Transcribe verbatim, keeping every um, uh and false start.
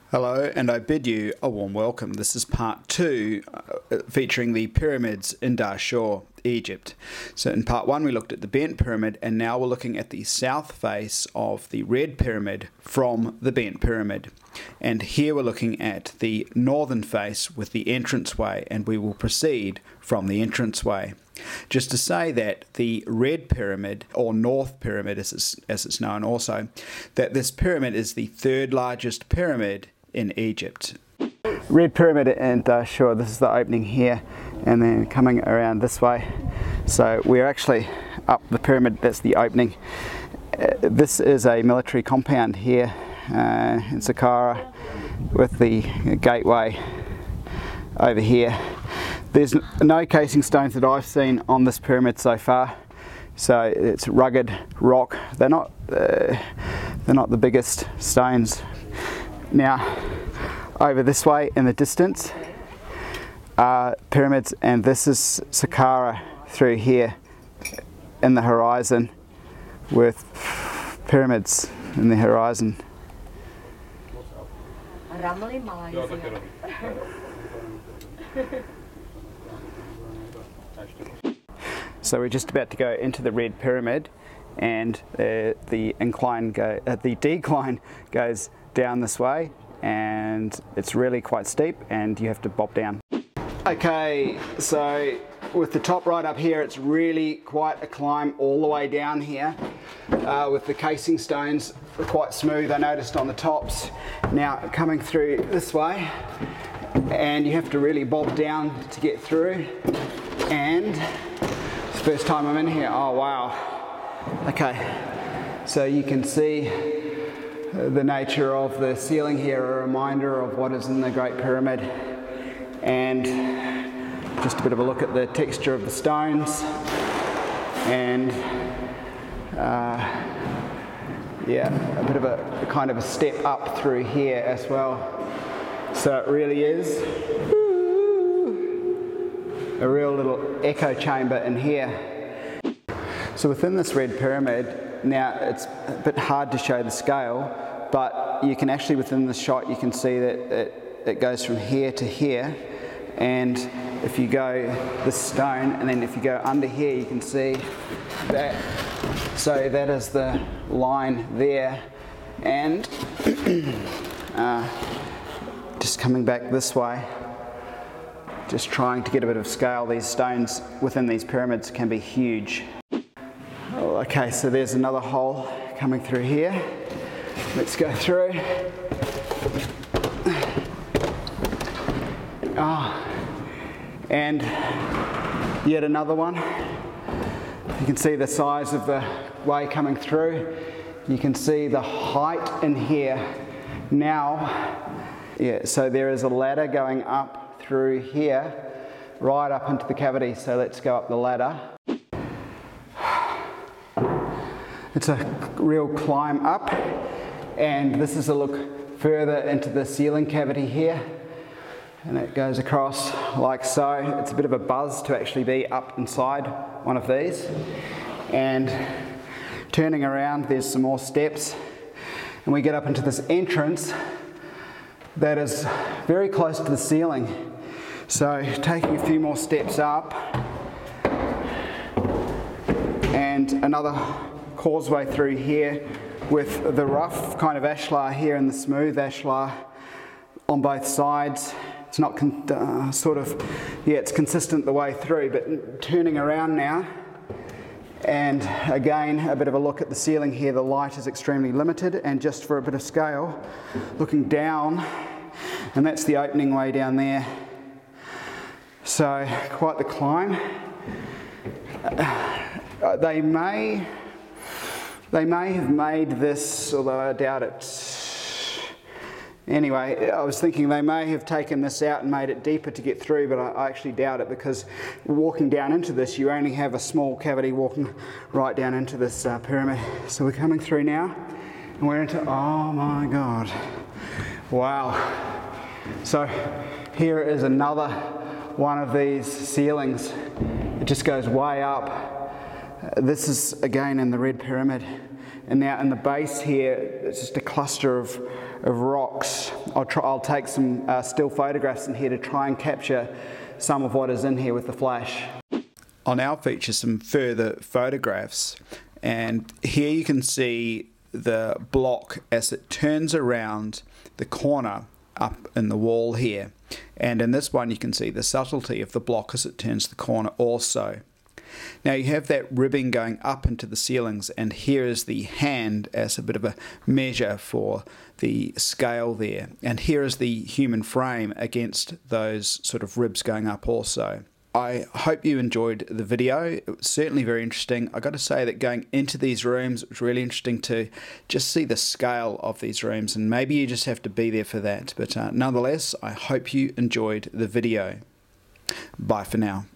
Hello, and I bid you a warm welcome. This is part two, uh, featuring the pyramids in Dahshur, Egypt. So in part one we looked at the bent pyramid, and now we're looking at the south face of the red pyramid from the bent pyramid. And here we're looking at the northern face with the entranceway, and we will proceed from the entranceway. Just to say that the red pyramid, or north pyramid as it's, as it's known also, that this pyramid is the third largest pyramid in Egypt. Red pyramid in Dahshur, this is the opening here, and then coming around this way. So we're actually up the pyramid, that's the opening. Uh, this is a military compound here uh, in Saqqara with the gateway over here. There's no casing stones that I've seen on this pyramid so far, so it's rugged rock. They're not, uh, they're not the biggest stones. Now, over this way in the distance are pyramids, and this is Saqqara through here in the horizon, with pyramids in the horizon. So we're just about to go into the red pyramid, and uh, the incline go, uh, the decline goes down this way, and it's really quite steep, and you have to bob down. Okay, so with the top right up here, it's really quite a climb all the way down here, uh, with the casing stones quite smooth, I noticed on the tops. Now coming through this way, and you have to really bob down to get through, and it's the first time I'm in here. Oh wow. Okay, so you can see the nature of the ceiling here, a reminder of what is in the Great Pyramid, and just a bit of a look at the texture of the stones, and uh, yeah, a bit of a, a kind of a step up through here as well. So it really is a real little echo chamber in here. So within this red pyramid, now it's a bit hard to show the scale, but you can actually, within the shot, you can see that it, it goes from here to here, and if you go this stone, and then if you go under here, you can see that. So that is the line there, and uh, just coming back this way, just trying to get a bit of scale. These stones within these pyramids can be huge. Okay, so there's another hole coming through here. Let's go through. Oh, and yet another one. You can see the size of the way coming through. You can see the height in here. Now, yeah, so there is a ladder going up through here, right up into the cavity. So let's go up the ladder. It's a real climb up, and this is a look further into the ceiling cavity here, and it goes across like so. It's a bit of a buzz to actually be up inside one of these, and turning around, there's some more steps, and we get up into this entrance that is very close to the ceiling. So taking a few more steps up, and another causeway through here with the rough kind of ashlar here and the smooth ashlar on both sides. It's not con uh, sort of, yeah, it's consistent the way through, but turning around now, and again a bit of a look at the ceiling here. The light is extremely limited, and just for a bit of scale, looking down, and that's the opening way down there. So quite the climb. Uh, they may They may have made this, although I doubt it. Anyway, I was thinking they may have taken this out and made it deeper to get through, but I, I actually doubt it, because walking down into this, you only have a small cavity walking right down into this uh, pyramid. So we're coming through now, and we're into, oh my God. Wow. So here is another one of these ceilings. It just goes way up. This is again in the red pyramid, and now in the base here it's just a cluster of of rocks. I'll, try, I'll take some uh, still photographs in here to try and capture some of what is in here with the flash. I'll now feature some further photographs, and here you can see the block as it turns around the corner up in the wall here, and in this one you can see the subtlety of the block as it turns the corner also. Now you have that ribbing going up into the ceilings, and here is the hand as a bit of a measure for the scale there, and here is the human frame against those sort of ribs going up also. I hope you enjoyed the video. It was certainly very interesting. I got to say that going into these rooms, it was really interesting to just see the scale of these rooms, and maybe you just have to be there for that. But uh, nonetheless, I hope you enjoyed the video. Bye for now.